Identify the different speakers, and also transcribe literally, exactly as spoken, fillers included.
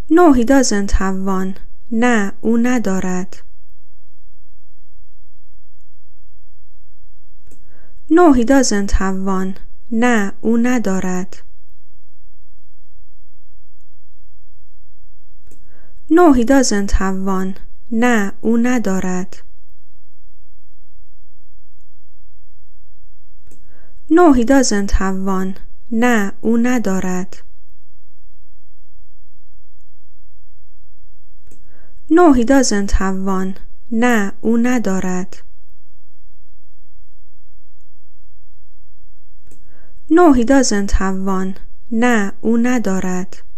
Speaker 1: No, he doesn't have one. نه، او ندارد. No, he doesn't have one. نه، او ندارد. No, he doesn't have one. نه، او ندارد. No, he doesn't have one. نه، او ندارد. No, he doesn't have one. نه، او ندارد. No, he doesn't have one. نه، او ندارد.